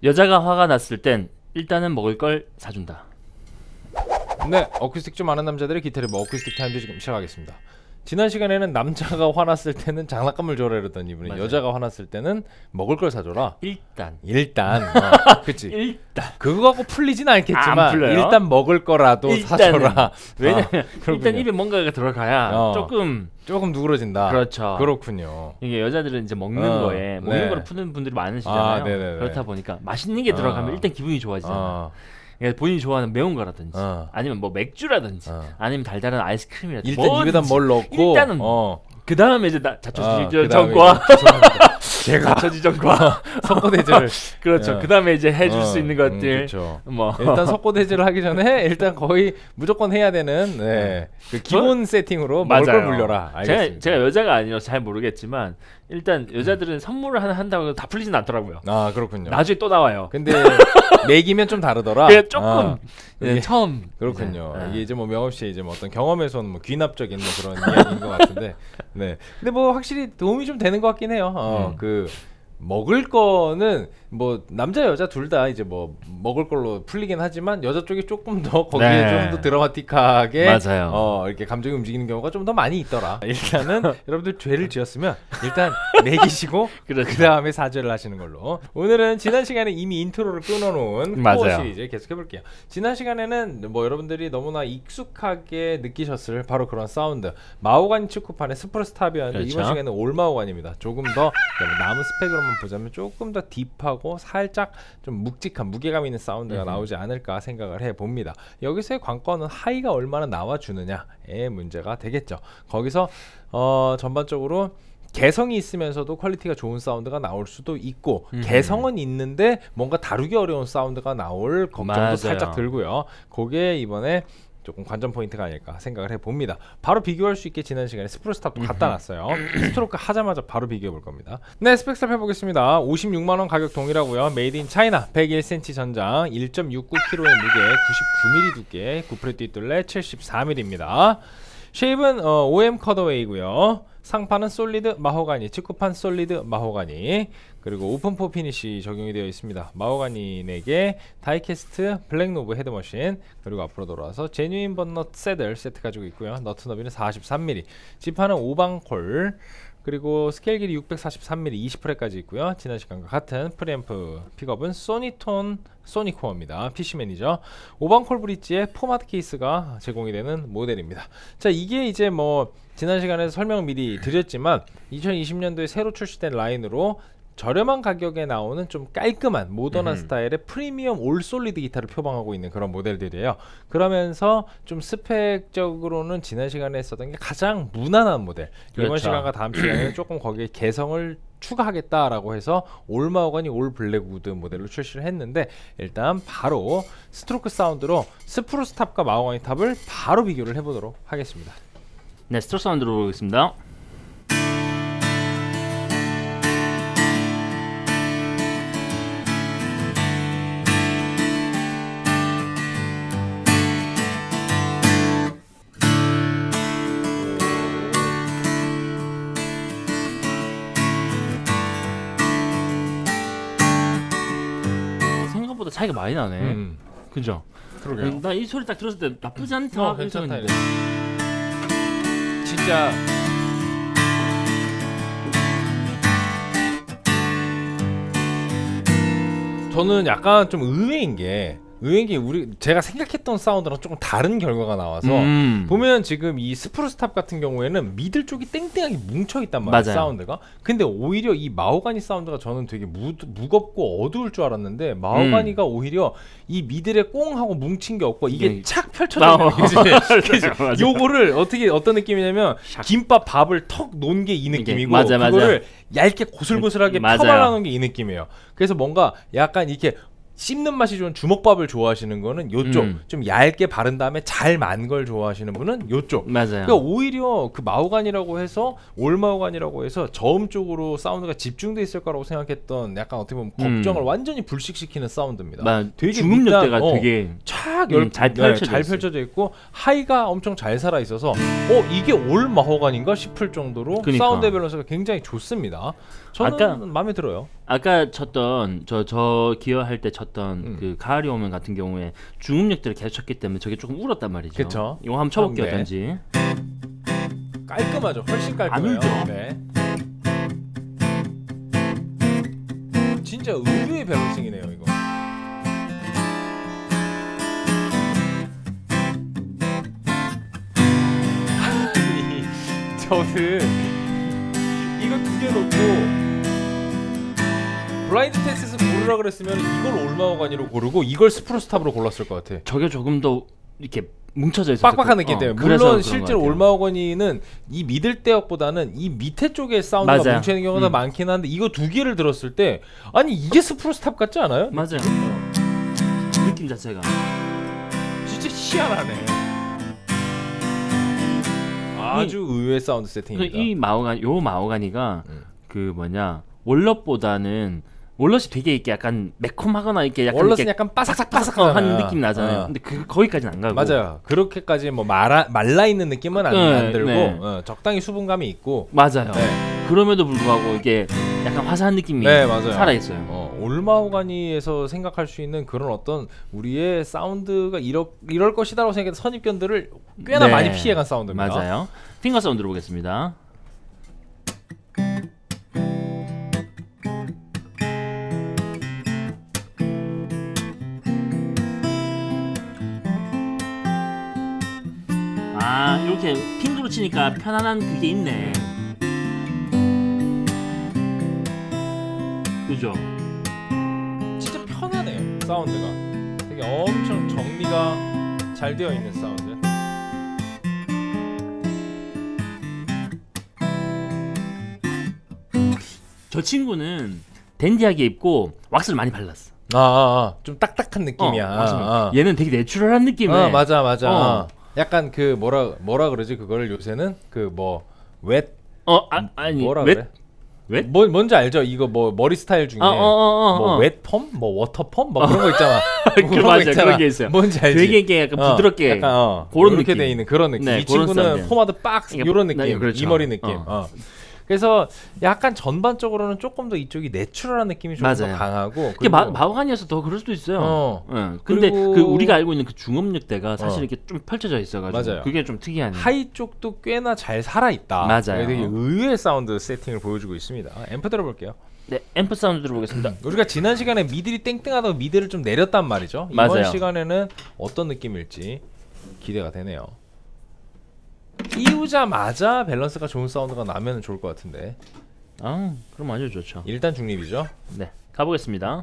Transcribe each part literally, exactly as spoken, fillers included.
여자가 화가 났을 땐 일단은 먹을 걸 사준다. 네, 어쿠스틱 좀 아는 남자들의 기타를 뭐 어쿠스틱 타임즈 지금 시작하겠습니다. 지난 시간에는 남자가 화났을 때는 장난감을 줘라 이러던 이분이 맞아요. 여자가 화났을 때는 먹을 걸 사줘라. 일단 일단 어, 그치 일단 그거 갖고 풀리진 않겠지만 안 일단 먹을 거라도 일단은. 사줘라. 왜냐면 아, 일단 입에 뭔가가 들어가야 어. 조금 조금 누그러진다. 그렇죠. 그렇군요. 이게 여자들은 이제 먹는 어, 거에 먹는 네. 거를 푸는 분들이 많으시잖아요. 아, 네네네. 그렇다 보니까 맛있는 게 들어가면 어. 일단 기분이 좋아지잖아. 어. 그러니까 본인이 좋아하는 매운 거라든지 어. 아니면 뭐 맥주라든지 어. 아니면 달달한 아이스크림이라든지 일단 뭐든지. 입에다 뭘 넣고 일단은 어. 그 다음에 이제 나 아, 자초지종과 제가 자초지종과 석고대죄를 그렇죠. 어. 그 다음에 이제 해줄 어, 수 있는 음, 것들 그렇죠. 뭐 일단 석고대죄를 하기 전에 일단 거의 무조건 해야 되는 네. 그 기본 세팅으로 먹을 맞아요. 걸 물려라. 알겠습니다. 제가, 제가 여자가 아니라서 잘 모르겠지만 일단 여자들은 음. 선물을 하나 한다고 해도 다 풀리진 않더라고요. 아 그렇군요. 나중에 또 나와요. 근데 내기면 좀 다르더라. 그래, 조금 아, 네, 이게, 처음 그렇군요. 이제, 이게 이제 뭐 명업 씨의 이제 뭐 어떤 경험에서 온 뭐 귀납적인 뭐 그런 이야기인 것 같은데, 네. 근데 뭐 확실히 도움이 좀 되는 것 같긴 해요. 어, 음. 그 먹을 거는 뭐 남자 여자 둘 다 이제 뭐 먹을 걸로 풀리긴 하지만 여자 쪽이 조금 더 거기에 네. 좀 더 드라마틱하게 맞아요. 어 이렇게 감정이 움직이는 경우가 좀 더 많이 있더라. 일단은 여러분들 죄를 지었으면 일단 내기시고 그렇죠. 그 다음에 사죄를 하시는 걸로. 오늘은 지난 시간에 이미 인트로를 끊어놓은 맞아요. 코어 시리즈 계속 해볼게요. 지난 시간에는 뭐 여러분들이 너무나 익숙하게 느끼셨을 바로 그런 사운드 마호가니 축구판의 스프루스탑이었는데 그렇죠. 이번 시간에는 올마호가니입니다. 조금 더 남은 스펙으로만 보자면 조금 더 딥하고 살짝 좀 묵직한 무게감 있는 사운드가 음흠. 나오지 않을까 생각을 해봅니다. 여기서의 관건은 하이가 얼마나 나와주느냐의 문제가 되겠죠. 거기서 어, 전반적으로 개성이 있으면서도 퀄리티가 좋은 사운드가 나올 수도 있고 음. 개성은 있는데 뭔가 다루기 어려운 사운드가 나올 걱정도 맞아요. 살짝 들고요. 그게 이번에 조금 관전 포인트가 아닐까 생각을 해봅니다. 바로 비교할 수 있게 지난 시간에 스프루스탑도 갖다 놨어요. 스트로크 하자마자 바로 비교해 볼 겁니다. 네, 스펙 살펴보겠습니다. 오십육만 원 가격 동일하고요. 메이드 인 차이나 백일 센티미터 전장 일 점 육구 킬로그램의 무게 구십구 밀리미터 두께 구 프렛 뒷둘레 칠십사 밀리미터입니다. 쉐입은 어, 오엠 컷어웨이고요. 상판은 솔리드 마호가니, 측구판 솔리드 마호가니, 그리고 오픈포 피니시 적용이 되어 있습니다. 마호가니 네 개, 다이캐스트 블랙노브 헤드머신, 그리고 앞으로 돌아와서 제뉴인 번넛 세들 세트 가지고 있고요. 너트 너비는 사십삼 밀리미터, 지판은 오방콜, 그리고 스케일 길이 육백사십삼 밀리미터 이십 프렛까지 있고요. 지난 시간과 같은 프리앰프 픽업은 소니톤 소니코어입니다. 피시맨이죠. 오방콜 브릿지에 포마트 케이스가 제공이 되는 모델입니다. 자, 이게 이제 뭐 지난 시간에 설명 미리 드렸지만 이천이십 년도에 새로 출시된 라인으로 저렴한 가격에 나오는 좀 깔끔한 모던한 음흠. 스타일의 프리미엄 올 솔리드 기타를 표방하고 있는 그런 모델들이에요. 그러면서 좀 스펙적으로는 지난 시간에 했었던 게 가장 무난한 모델. 그렇죠. 이번 시간과 다음 시간에는 조금 거기에 개성을 추가하겠다라고 해서 올 마호가니 올 블랙우드 모델로 출시를 했는데 일단 바로 스트로크 사운드로 스프루스 탑과 마호가니 탑을 바로 비교를 해보도록 하겠습니다. 네, 스트로크 사운드로 보겠습니다. 생각보다 차이가 많이 나네. 음. 그죠? 그러게요. 나 이 소리 딱 들었을 때 나쁘지 않다. 어, 괜찮다. 진짜 저는 약간 좀 의외인 게 의외인 게 우리 제가 생각했던 사운드랑 조금 다른 결과가 나와서 음. 보면 지금 이 스프루스탑 같은 경우에는 미들 쪽이 땡땡하게 뭉쳐있단 말이에요. 맞아요. 사운드가. 근데 오히려 이 마호가니 사운드가 저는 되게 무, 무겁고 어두울 줄 알았는데 마호가니가 음. 오히려 이 미들에 꽁 하고 뭉친 게 없고 이게 예. 착 펼쳐져 있는 거지. 요거를 어떻게 어떤 느낌이냐면 김밥 밥을 턱 놓은 게 이 느낌이고 맞아, 그거를 맞아. 얇게 고슬고슬하게 펴발라놓은 게 이 느낌이에요. 그래서 뭔가 약간 이렇게 씹는 맛이 좋은 주먹밥을 좋아하시는 거는 요쪽, 음. 좀 얇게 바른 다음에 잘 만 걸 좋아하시는 분은 요쪽. 맞아요. 그러니까 오히려 그 마호가니라고 해서 올 마호가니라고 해서 저음 쪽으로 사운드가 집중돼 있을 거라고 생각했던 약간 어떻게 보면 걱정을 음. 완전히 불식시키는 사운드입니다. 막 되게 중음역대가 밑단, 어, 되게 착 음, 열, 잘 네, 펼쳐져 잘 있어요. 펼쳐져 있고 하이가 엄청 잘 살아 있어서 어 이게 올 마호가니인가 싶을 정도로 그러니까. 사운드 밸런스가 굉장히 좋습니다. 저는 아까- 마음에 들어요. 아까 쳤던 저 저 기어할 때 쳤던 음. 그 가을이 오면 같은 경우에 중음역대를 계속 쳤기 때문에 저게 조금 울었단 말이죠. 그쵸. 이거 한번 쳐볼게요. 네. 어떤지. 깔끔하죠. 훨씬 깔끔해요. 울죠? 네. 진짜 의외의 밸런싱이네요, 이거. 아니, 저는 이거 두 개 놓고 블라인드 테스트에서 고르라 그랬으면 이걸 올마오가니로 고르고 이걸 스프로스탑으로 골랐을 것 같아. 저게 조금 더 이렇게 뭉쳐져 있어서 빡빡한 그- 느낌 어, 때문에 그래서 물론 그런 실제로 것 같아요. 올마오거니는 이 미들 대역보다는 이 밑에 쪽에 사운드가 맞아요. 뭉치는 경우가 음. 많긴 한데 이거 두 개를 들었을 때 아니 이게 스프로스탑 같지 않아요? 맞아요. 느낌 자체가 진짜 희한하네. 아주 의외의 사운드 그 세팅입니다. 이 마오가니 요 마오가니가 음. 그 뭐냐 월럿보다는 월럿이 되게 이렇게 약간 매콤하거나 이렇게 약간 월럿은 이렇게 약간 바삭바삭 하는 느낌 나잖아요. 어. 근데 그 거기까지는 안 가고 맞아요. 그렇게까지 뭐 말아, 말라 있는 느낌은 안, 네, 안 들고 네. 어, 적당히 수분감이 있고. 맞아요. 네. 그럼에도 불구하고 이게 약간 화사한 느낌이 네, 맞아요. 살아 있어요. 어, 올마호가니에서 생각할 수 있는 그런 어떤 우리의 사운드가 이럴, 이럴 것이다라고 생각했던 선입견들을 꽤나 네. 많이 피해간 사운드입니다. 맞아요. 핑거 사운드 들어보겠습니다. 아 이렇게 핑크로 치니까 편안한 그게 있네. 그죠? 진짜 편하네요. 사운드가 되게 엄청 정리가 잘 되어 있는 사운드. 저 친구는 댄디하게 입고 왁스를 많이 발랐어. 아, 아, 아. 좀 딱딱한 느낌이야. 어, 왁스를. 아, 아. 얘는 되게 내추럴한 느낌에. 어, 맞아, 맞아. 어. 약간 그 뭐라 뭐라 그러지 그거를 요새는 그 뭐 웻 어 아, 아니 뭐라 왜? 그래? 왜? 뭐 뭔지 알죠? 이거 뭐 머리 스타일 중에 어, 어, 어, 어, 뭐 어. 웻 펌, 뭐 워터 펌, 뭐 그런 거 있잖아. 그 그런 거 맞아 있잖아. 그런 게 있어요. 뭔지 알지? 되게 이게 약간 어, 부드럽게 약간 어, 그런 이렇게 느낌. 돼 있는 그런 느낌. 네, 이 그런 친구는 사운드. 포마드 빡 이게 이런 네, 느낌, 그렇죠. 이 머리 느낌. 어. 어. 그래서 약간 전반적으로는 조금 더 이쪽이 내추럴한 느낌이 좀 더 맞아요. 강하고. 그게 마, 마오가니에서 더 그럴 수도 있어요. 어. 예. 근데 그리고- 그 우리가 알고 있는 그 중음역대가 사실 어. 이렇게 좀 펼쳐져 있어가지고 맞아요. 그게 좀 특이하네. 하이 쪽도 꽤나 잘 살아 있다. 맞아요. 되게 의외의 사운드 세팅을 보여주고 있습니다. 앰프 들어볼게요. 네, 앰프 사운드 들어보겠습니다. 우리가 지난 시간에 미들이 땡땡하다고 미들을 좀 내렸단 말이죠. 이번 맞아요. 시간에는 어떤 느낌일지 기대가 되네요. 띄우자마자 밸런스가 좋은 사운드가 나면 좋을 것 같은데 아, 그럼 아주 좋죠. 일단 중립이죠. 네, 가보겠습니다.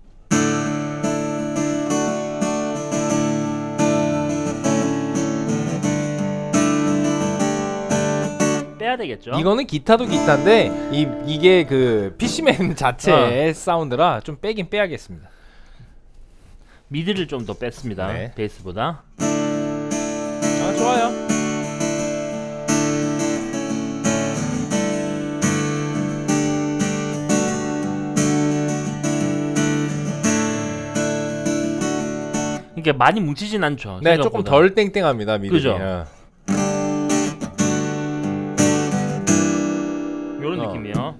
빼야 되겠죠? 이거는 기타도 기타인데 이, 이게 그 피시맨 자체의 사운드라 좀 빼긴 빼야겠습니다. 미드를 좀 더 뺐습니다. 네. 베이스보다. 아 좋아요. 그러니까 많이 뭉치진 않죠. 네, 조금 생각보다. 덜 땡땡합니다. 미들이. 그죠? 어. 요런 어. 느낌이요.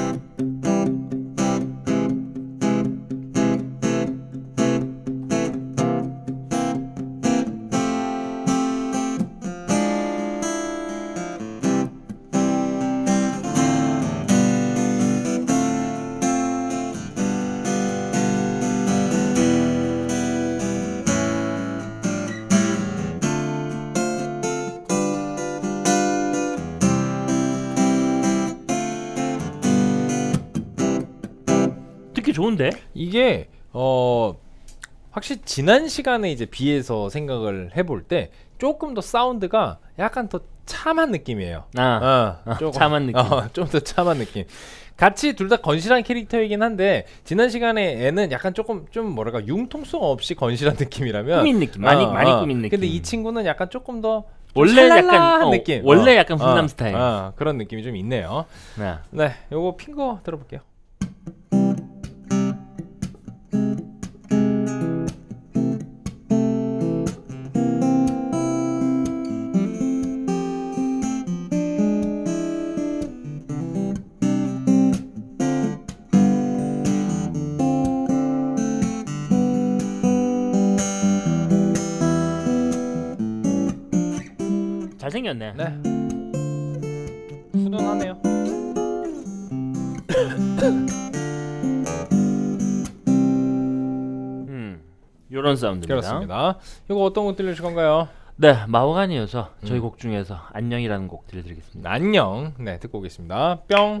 듣기 좋은데? 이게 어 확실히 지난 시간에 이제 비해서 생각을 해볼 때 조금 더 사운드가 약간 더 참한 느낌이에요. 아, 어, 어, 조금, 참한 느낌. 어, 좀 더 참한 느낌. 같이 둘 다 건실한 캐릭터이긴 한데 지난 시간에 애는 약간 조금 좀 뭐랄까 융통성 없이 건실한 느낌이라면 꾸민 느낌, 많이 많이 꾸민 느낌. 근데 이 친구는 약간 조금 더 원래 약간 어, 느낌. 원래 어, 약간 훈남 어, 스타일. 어, 그런 느낌이 좀 있네요. 네. 네, 요거 핀 거 들어볼게요. 잘생겼네. 네. 훈훈하네요. 음, 요런 사운드입니다. 그렇습니다. 이거 어떤 곡 들려줄 건가요? 네, 마오가니여서 저희 음. 곡 중에서 안녕이라는 곡 들려드리겠습니다. 안녕. 네, 듣고 오겠습니다. 뿅.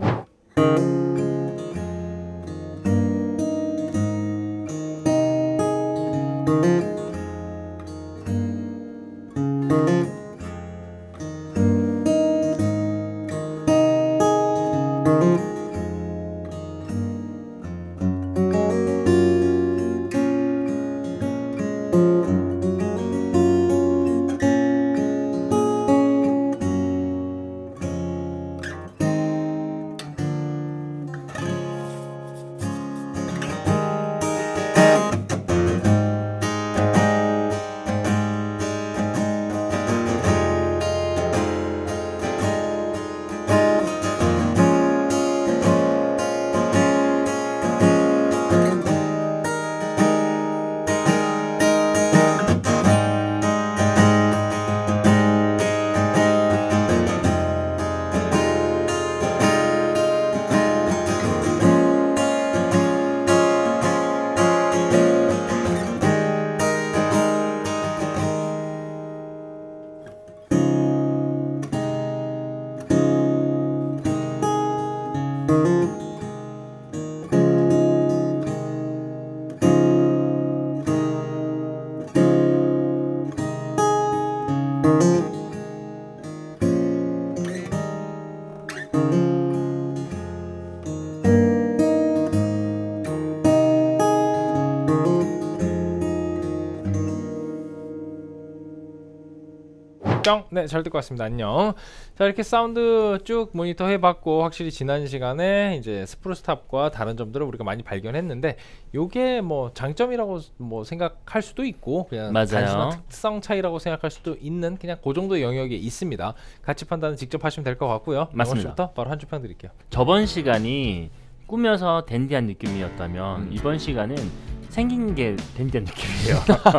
뿅. 네, 잘 듣고 왔습니다. 안녕. 자, 이렇게 사운드 쭉 모니터 해봤고 확실히 지난 시간에 이제 스프루스탑과 다른 점들을 우리가 많이 발견했는데 요게 뭐 장점이라고 뭐 생각할 수도 있고 그냥 맞아요. 단순한 특성 차이라고 생각할 수도 있는 그냥 그 정도의 영역에 있습니다. 가치 판단은 직접 하시면 될 것 같고요. 맞습니다. 영월 씨부터 바로 한 줄 평 드릴게요. 저번 시간이 꾸며서 댄디한 느낌이었다면 음. 이번 시간은 생긴 게 댄디한 느낌이에요.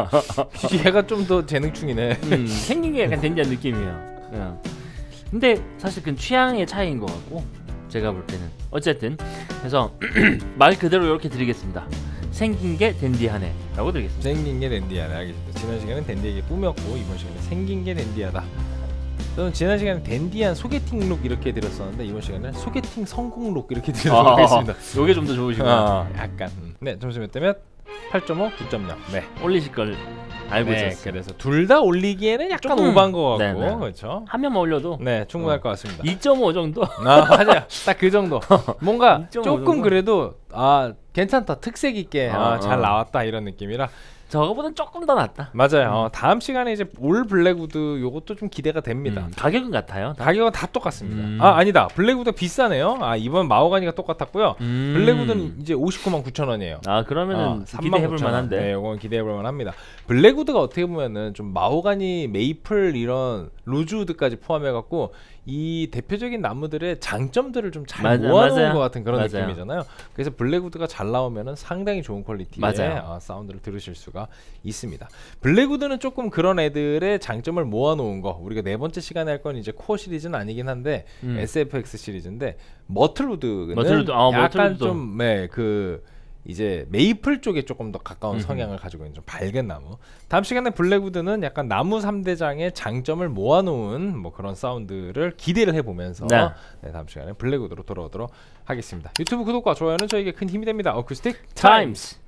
얘가 좀 더 재능충이네. 음, 생긴 게 약간 댄디한 느낌이에요. 그냥. 근데 사실 그건 취향의 차이인 것 같고 제가 볼 때는 어쨌든 그래서 말 그대로 이렇게 드리겠습니다. 생긴 게 댄디하네 라고 드리겠습니다. 생긴 게 댄디하다. 알겠습니다. 지난 시간은 댄디하게 꾸몄고 이번 시간은 생긴 게 댄디하다. 저는 지난 시간에 댄디한 소개팅 룩 이렇게 드렸었는데 이번 시간은 소개팅 성공 룩 이렇게 드리도록 하겠습니다. 요게 좀 더 좋으시구나. 아, 약간 음. 네, 점수 몇 대면 팔 점 오, 구 점 영. 네. 올리실 걸 알고 네, 있었어요. 그래서 둘 다 올리기에는 약간 조금, 오버한 것 같고 네네. 그렇죠. 한 명만 올려도 네, 충분할 어. 것 같습니다. 이 점 오 정도? 아, 맞아요. 딱 그 정도. 뭔가 이 점 오 조금 정도? 그래도 아 괜찮다, 특색 있게 어, 아, 잘 어. 나왔다 이런 느낌이라 저거보단 조금 더 낫다. 맞아요. 음. 어, 다음 시간에 이제 올 블랙우드 요것도 좀 기대가 됩니다. 음, 가격은 같아요. 다? 가격은 다 똑같습니다. 음. 아 아니다, 블랙우드가 비싸네요. 아 이번 마오가니가 똑같았고요. 음. 블랙우드는 이제 오십구만 구천 원이에요. 아 그러면은 어, 기대해볼 만한데. 네, 이건 기대해볼 만합니다. 블랙우드가 어떻게 보면은 좀 마호가니, 메이플 이런 로즈우드까지 포함해갖고 이 대표적인 나무들의 장점들을 좀 잘 맞아, 모아놓은 맞아요. 것 같은 그런 맞아요. 느낌이잖아요. 그래서 블랙우드가 잘 나오면은 상당히 좋은 퀄리티의 맞아요. 어, 사운드를 들으실 수가 있습니다. 블랙우드는 조금 그런 애들의 장점을 모아놓은 거. 우리가 네 번째 시간에 할 건 이제 코어 시리즈는 아니긴 한데 음. 에스에프엑스 시리즈인데 머틀우드는 머틀우드, 아, 약간 머틀우드도. 좀 네, 그 이제 메이플 쪽에 조금 더 가까운 음흠. 성향을 가지고 있는 좀 밝은 나무. 다음 시간에 블랙우드는 약간 나무 삼 대장의 장점을 모아놓은 뭐 그런 사운드를 기대를 해보면서 네. 네, 다음 시간에 블랙우드로 돌아오도록 하겠습니다. 유튜브 구독과 좋아요는 저에게 큰 힘이 됩니다. 어쿠스틱 타임스.